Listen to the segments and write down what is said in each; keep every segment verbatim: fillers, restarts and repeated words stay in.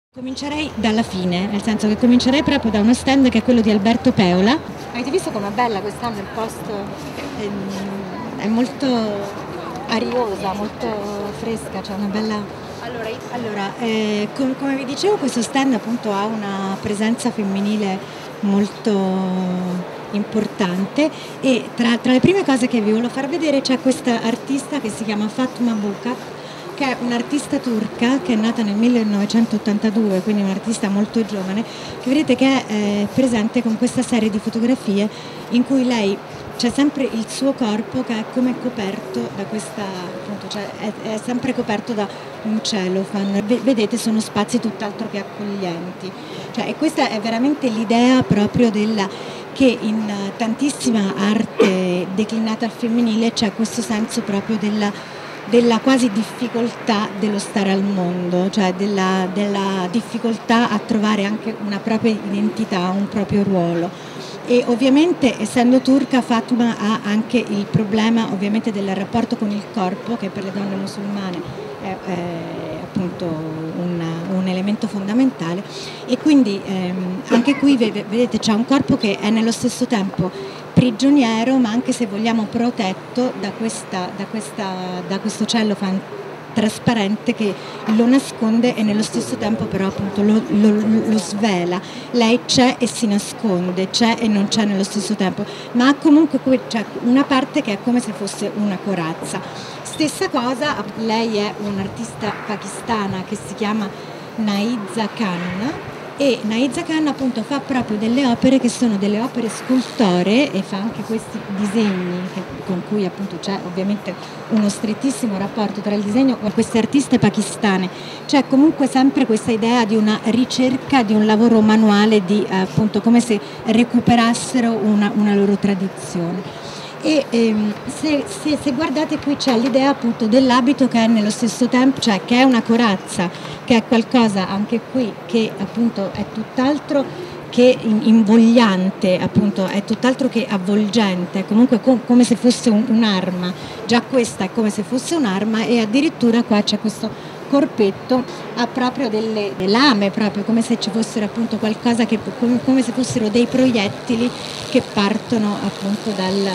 Comincerei dalla fine, nel senso che comincerei proprio da uno stand che è quello di Alberto Peola. Avete visto com'è bella quest'anno il posto? È, è molto ariosa, molto fresca, c'è una bella... Allora, allora eh, com come vi dicevo, questo stand appunto ha una presenza femminile molto importante e tra, tra le prime cose che vi voglio far vedere c'è questa artista che si chiama Fatma Bucat, che è un'artista turca che è nata nel millenovecentottantadue, quindi un'artista molto giovane, che vedete che è eh, presente con questa serie di fotografie in cui lei c'è sempre il suo corpo che è come coperto da questa, appunto, cioè è, è sempre coperto da un cellophane. Vedete, sono spazi tutt'altro che accoglienti. Cioè, e questa è veramente l'idea proprio della che in tantissima arte declinata al femminile c'è questo senso proprio della della quasi difficoltà dello stare al mondo, cioè della, della difficoltà a trovare anche una propria identità, un proprio ruolo. E ovviamente, essendo turca, Fatma ha anche il problema ovviamente del rapporto con il corpo, che per le donne musulmane è, è appunto un, un elemento fondamentale, e quindi ehm, anche qui vedete c'è un corpo che è nello stesso tempo prigioniero, ma anche, se vogliamo, protetto da, questa, da, questa, da questo cellophane trasparente che lo nasconde e nello stesso tempo però appunto lo, lo, lo svela. Lei c'è e si nasconde, c'è e non c'è nello stesso tempo, ma ha comunque c'è una parte che è come se fosse una corazza. Stessa cosa, lei è un'artista pakistana che si chiama Naiza Khan, e Naiza Khan appunto fa proprio delle opere che sono delle opere scultoree e fa anche questi disegni che, con cui appunto c'è ovviamente uno strettissimo rapporto tra il disegno e queste artiste pakistane. C'è comunque sempre questa idea di una ricerca, di un lavoro manuale, di eh, appunto come se recuperassero una, una loro tradizione. E ehm, se, se, se guardate qui c'è l'idea appunto dell'abito che è nello stesso tempo, cioè che è una corazza, che è qualcosa anche qui che appunto è tutt'altro che invogliante, appunto è tutt'altro che avvolgente, comunque com come se fosse un, un'arma. Già questa è come se fosse un'arma, e addirittura qua c'è questo corpetto, ha proprio delle lame, proprio come se ci fossero appunto qualcosa che, come, come se fossero dei proiettili che partono appunto dal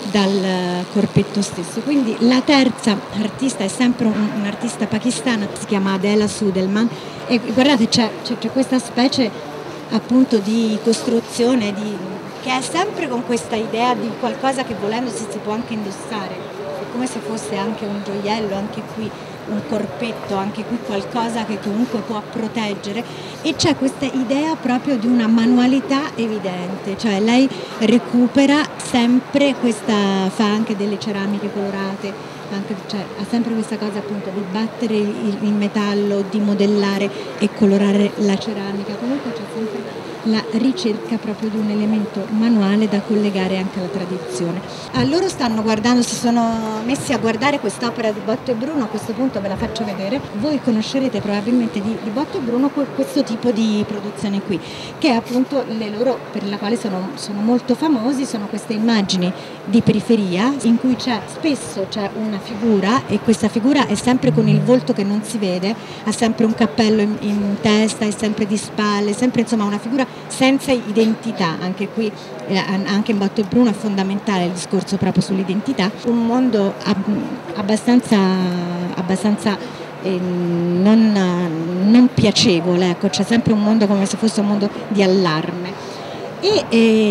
dal corpetto stesso. Quindi la terza artista è sempre un, un'artista pakistana, si chiama Adela Sudelman, e guardate c'è questa specie appunto di costruzione di, che è sempre con questa idea di qualcosa che volendo si, si può anche indossare, è come se fosse anche un gioiello, anche qui un corpetto, anche qui qualcosa che comunque può proteggere, e c'è questa idea proprio di una manualità evidente, cioè lei recupera sempre questa, fa anche delle ceramiche colorate, anche, cioè, ha sempre questa cosa appunto di battere il, il metallo, di modellare e colorare la ceramica, comunque c'è sempre la ricerca proprio di un elemento manuale da collegare anche alla tradizione. Ah, loro stanno guardando, si sono messi a guardare quest'opera di Botto e Bruno, a questo punto ve la faccio vedere. Voi conoscerete probabilmente di, di Botto e Bruno questo tipo di produzione qui, che è appunto le loro, per la quale sono, sono molto famosi, sono queste immagini di periferia in cui c'è spesso c'è una figura, e questa figura è sempre con il volto che non si vede, ha sempre un cappello in, in testa, è sempre di spalle, sempre insomma una figura senza identità. Anche qui, eh, anche in Botto e Bruno è fondamentale il discorso proprio sull'identità. Un mondo ab abbastanza, abbastanza eh, non, non piacevole, ecco, c'è sempre un mondo come se fosse un mondo di allarme. E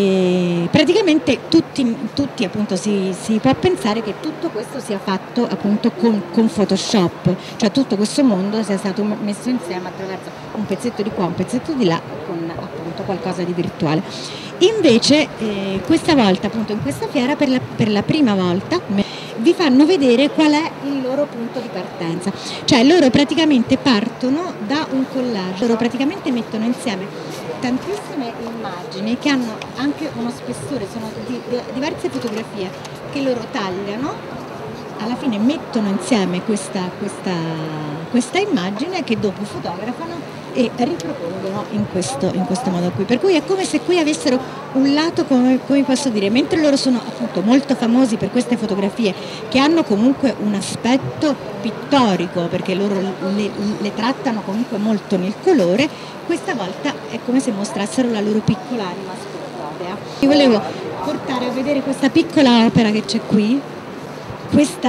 eh, praticamente tutti, tutti appunto si, si può pensare che tutto questo sia fatto appunto con, con Photoshop, cioè tutto questo mondo sia stato messo insieme attraverso un pezzetto di qua, un pezzetto di là, con appunto qualcosa di virtuale. Invece eh, questa volta appunto in questa fiera per la, per la prima volta vi fanno vedere qual è il loro punto di partenza, cioè loro praticamente partono da un collage, loro praticamente mettono insieme tantissime immagini che hanno anche uno spessore, sono di, di, diverse fotografie che loro tagliano alla fine mettono insieme questa, questa, questa immagine che dopo fotografano e ripropongono in questo, in questo modo qui. Per cui è come se qui avessero un lato, come, come posso dire, mentre loro sono appunto molto famosi per queste fotografie che hanno comunque un aspetto pittorico, perché loro le, le trattano comunque molto nel colore, questa volta è come se mostrassero la loro piccola anima scultorea. Io volevo portare a vedere questa piccola opera che c'è qui, questa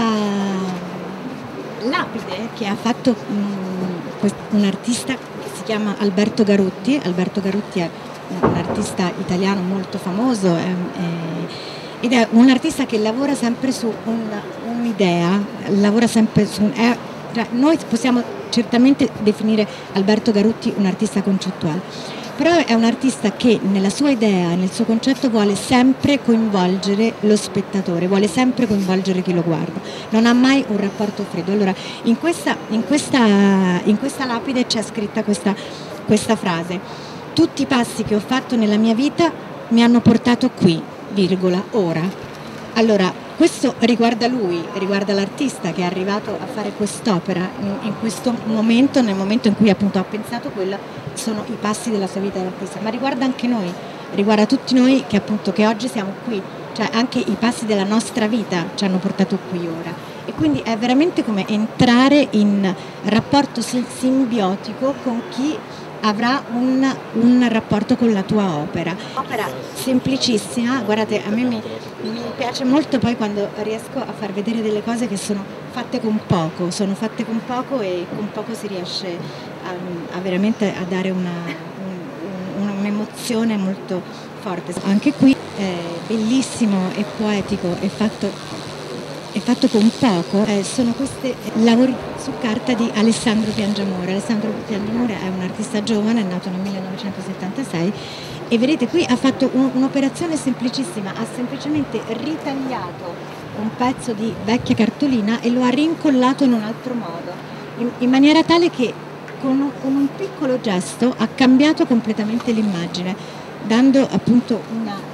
lapide che ha fatto um, un artista che si chiama Alberto Garutti. Alberto Garutti è un artista italiano molto famoso è, è, ed è un artista che lavora sempre su un, un'idea, lavora sempre su è, cioè, noi possiamo certamente definire Alberto Garutti un artista concettuale, però è un artista che nella sua idea, nel suo concetto vuole sempre coinvolgere lo spettatore, vuole sempre coinvolgere chi lo guarda, non ha mai un rapporto freddo. Allora in questa, in questa, in questa lapide c'è scritta questa, questa frase: tutti i passi che ho fatto nella mia vita mi hanno portato qui, virgola, ora. Allora questo riguarda lui, riguarda l'artista che è arrivato a fare quest'opera in, in questo momento, nel momento in cui appunto ha pensato quello, sono i passi della sua vita dell'artista, ma riguarda anche noi, riguarda tutti noi che appunto che oggi siamo qui, cioè anche i passi della nostra vita ci hanno portato qui ora, e quindi è veramente come entrare in rapporto simbiotico con chi avrà un, un rapporto con la tua opera. Opera semplicissima, guardate, a me mi, mi piace molto poi quando riesco a far vedere delle cose che sono fatte con poco, sono fatte con poco e con poco si riesce a, a veramente a dare una, un, un'emozione molto forte. Anche qui è bellissimo e poetico, è fatto è fatto con poco, eh, sono questi lavori su carta di Alessandro Piangiamore. Alessandro Piangiamore è un artista giovane, è nato nel millenovecentosettantasei e vedete qui ha fatto un, un'operazione semplicissima, ha semplicemente ritagliato un pezzo di vecchia cartolina e lo ha rincollato in un altro modo, in, in maniera tale che con un, con un piccolo gesto ha cambiato completamente l'immagine, dando appunto una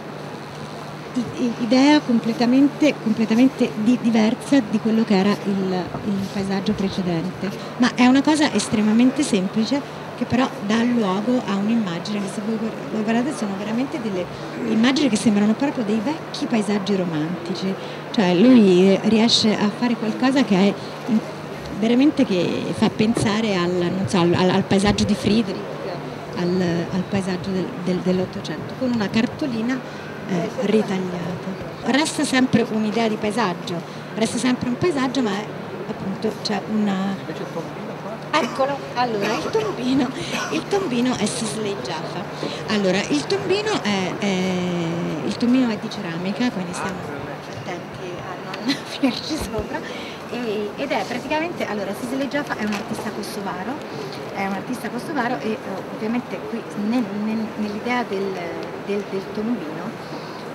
idea completamente, completamente di, diversa di quello che era il, il paesaggio precedente, ma è una cosa estremamente semplice che però dà luogo a un'immagine che, se voi guardate, sono veramente delle immagini che sembrano proprio dei vecchi paesaggi romantici, cioè lui riesce a fare qualcosa che è veramente che fa pensare al, non so, al, al paesaggio di Friedrich, al, al paesaggio del, del, dell'Ottocento, con una cartolina Eh, ritagliata. Resta sempre un'idea di paesaggio, resta sempre un paesaggio, ma è, appunto c'è una... Eccolo, allora il tombino, il tombino è Sisley Jaffa. Allora, il tombino è, è, il tombino è di ceramica, quindi stiamo attenti a non finirci sopra, e, ed è praticamente, allora Sisley Jaffa è un artista kosovaro, è un artista kosovaro e uh, ovviamente qui nel, nel, nell'idea del, del, del tombino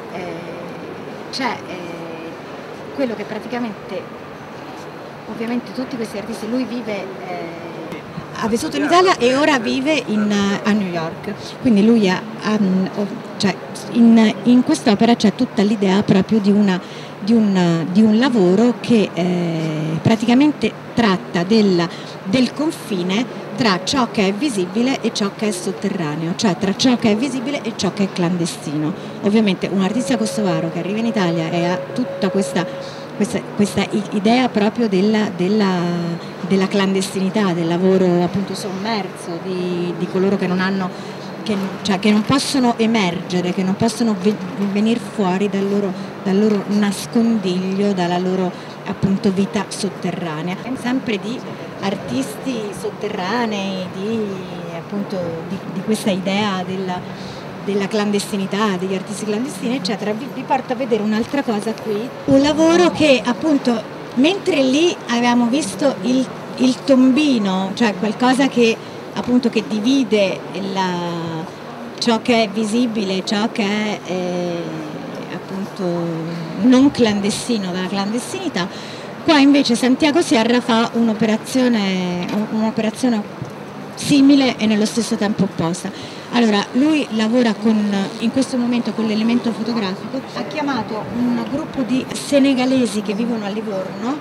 Eh, c'è eh, quello che praticamente, ovviamente tutti questi artisti, lui vive, eh, ha vissuto in Italia e ora vive in, a New York, quindi lui ha, ha cioè in, in quest'opera c'è tutta l'idea proprio di, una, di, un, di un lavoro che eh, praticamente tratta del, del confine tra ciò che è visibile e ciò che è sotterraneo, cioè tra ciò che è visibile e ciò che è clandestino. Ovviamente un artista kosovaro che arriva in Italia e ha tutta questa, questa, questa idea proprio della, della, della clandestinità, del lavoro appunto sommerso, di, di coloro che non hanno, che, cioè, che non possono emergere, che non possono venire fuori dal loro, dal loro nascondiglio, dalla loro appunto vita sotterranea. Sempre di artisti sotterranei, di, appunto, di, di questa idea della, della clandestinità, degli artisti clandestini, eccetera. Vi, vi porto a vedere un'altra cosa qui, un lavoro che appunto, mentre lì avevamo visto il, il tombino, cioè qualcosa che appunto che divide la, ciò che è visibile, ciò che è eh, appunto non clandestino dalla clandestinità. Qua invece Santiago Sierra fa un'operazione, un'operazione simile e nello stesso tempo opposta. Allora, lui lavora con, in questo momento con l'elemento fotografico, ha chiamato un gruppo di senegalesi che vivono a Livorno,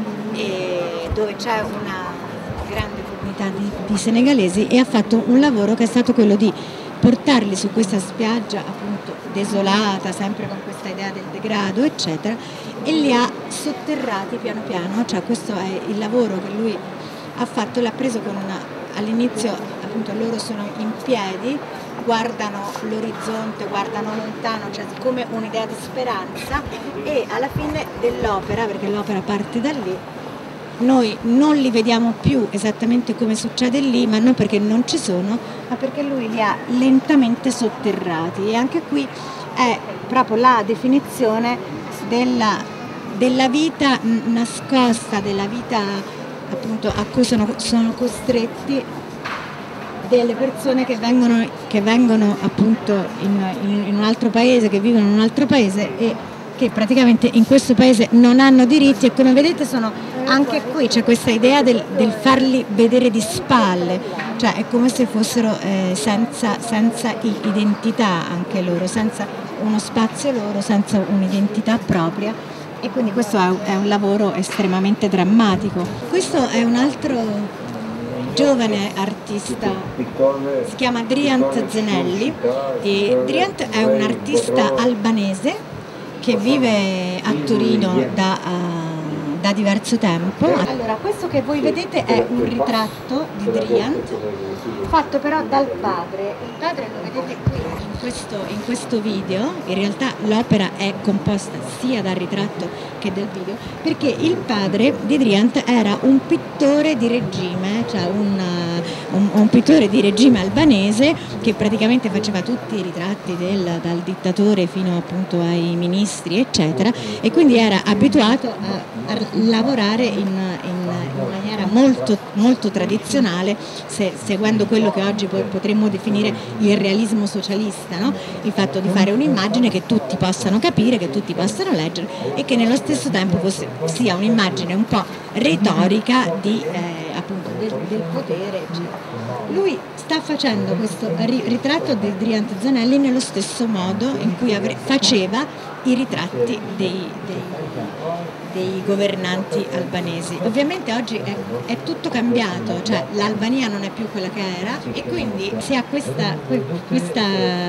e dove c'è una grande comunità di, di senegalesi, e ha fatto un lavoro che è stato quello di portarli su questa spiaggia appunto desolata, sempre con questa idea del degrado eccetera, e li ha sotterrati piano piano, cioè questo è il lavoro che lui ha fatto, l'ha preso con una, all'inizio appunto loro sono in piedi, guardano l'orizzonte, guardano lontano, cioè come un'idea di speranza, e alla fine dell'opera, perché l'opera parte da lì, noi non li vediamo più esattamente come succede lì, ma non perché non ci sono, ma perché lui li ha lentamente sotterrati, e anche qui è proprio la definizione della, della vita nascosta, della vita appunto a cui sono, sono costretti delle persone che vengono, che vengono appunto in, in, in un altro paese, che vivono in un altro paese e che praticamente in questo paese non hanno diritti, e come vedete sono anche qui, c'è questa idea del, del farli vedere di spalle, cioè è come se fossero eh, senza, senza identità anche loro, senza uno spazio loro, senza un'identità propria, e quindi questo è, è un lavoro estremamente drammatico. Questo è un altro giovane artista, si chiama Driant Zenelli, e Driant è un artista albanese che vive a Torino da, uh, da diverso tempo. Allora, questo che voi vedete è un ritratto di Driant, fatto però dal padre. Il padre lo vedete qui in questo, in questo video, in realtà l'opera è composta sia dal ritratto che dal video, perché il padre di Driant era un pittore di regime, cioè un, un, un pittore di regime albanese che praticamente faceva tutti i ritratti del, dal dittatore fino appunto ai ministri eccetera, e quindi era abituato a, a lavorare in, in, in maniera molto, molto tradizionale, se, seguendo quello che oggi potremmo definire il realismo socialista, no? Il fatto di fare un'immagine che tutti possano capire, che tutti possano leggere, e che nello stesso tempo fosse, sia un'immagine un po' retorica di, eh, appunto del, del potere eccetera. Lui sta facendo questo ritratto di Driant Zenelli nello stesso modo in cui faceva i ritratti dei, dei, dei governanti albanesi. Ovviamente oggi è, è tutto cambiato, cioè l'Albania non è più quella che era, e quindi si ha questa, questa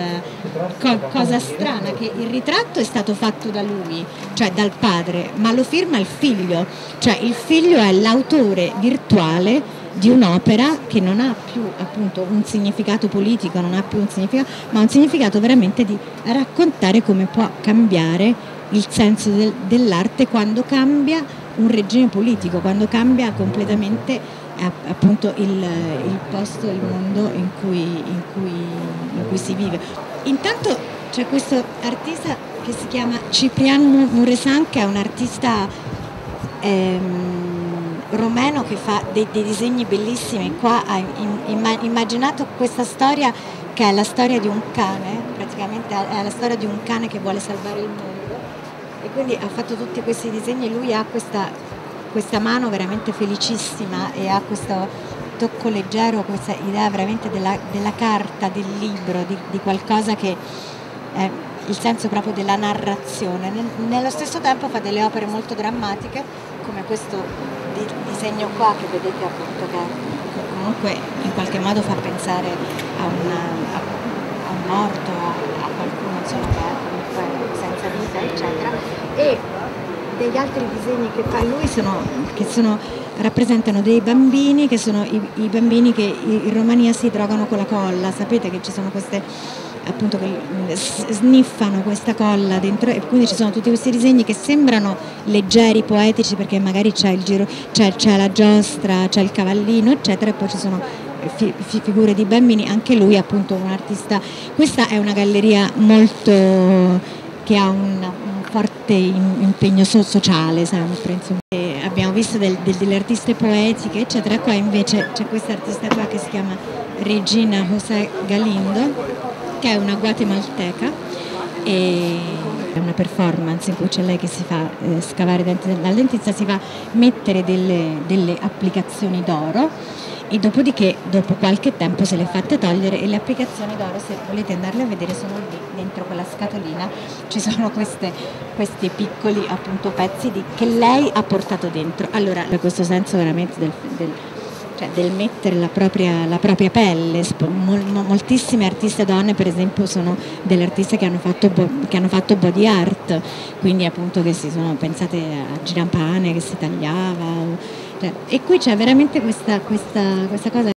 co cosa strana, che il ritratto è stato fatto da lui, cioè dal padre, ma lo firma il figlio, cioè il figlio è l'autore virtuale di un'opera che non ha più appunto un significato politico, non ha più un significato, ma un significato veramente di raccontare come può cambiare il senso del, dell'arte quando cambia un regime politico, quando cambia completamente eh, appunto il, il posto, il mondo in cui, in cui, in cui si vive. Intanto c'è questo artista che si chiama Ciprian Muresan, che è un artista ehm, romeno che fa dei, dei disegni bellissimi. Qua ha in, immaginato questa storia che è la storia di un cane, praticamente è la storia di un cane che vuole salvare il mondo, e quindi ha fatto tutti questi disegni. Lui ha questa, questa mano veramente felicissima e ha questo tocco leggero, questa idea veramente della, della carta, del libro, di, di qualcosa che è il senso proprio della narrazione. Nello stesso tempo fa delle opere molto drammatiche, come questo di, disegno qua che vedete appunto, che, che comunque in qualche modo fa pensare a, una, a, a un morto, a, a qualcuno insomma, che è comunque senza vita eccetera, e degli altri disegni che fa lui sono, che sono, rappresentano dei bambini, che sono i, i bambini che in Romania si drogano con la colla. Sapete che ci sono queste appunto che sniffano questa colla dentro, e quindi ci sono tutti questi disegni che sembrano leggeri, poetici, perché magari c'è il giro, c'è, c'è la giostra, c'è il cavallino eccetera, e poi ci sono fi, fi, figure di bambini. Anche lui appunto un artista. Questa è una galleria molto che ha un, un forte impegno so, sociale sempre, insomma. E abbiamo visto del, del, delle artiste poetiche eccetera. Qua invece c'è questa artista qua che si chiama Regina José Galindo, che è una guatemalteca, e è una performance in cui c'è lei che si fa eh, scavare dentro dal dentista, si fa mettere delle, delle applicazioni d'oro, e dopodiché dopo qualche tempo se le è fatte togliere, e le applicazioni d'oro, se volete andarle a vedere, sono lì dentro quella scatolina, ci sono queste, questi piccoli appunto pezzi di, che lei ha portato dentro. Allora, in questo senso veramente del, del, cioè del mettere la propria, la propria pelle, mol, moltissime artiste donne per esempio sono delle artiste che hanno fatto, che hanno fatto body art, quindi appunto che si sono pensate a Girampane che si tagliava, cioè, e qui c'è veramente questa, questa, questa cosa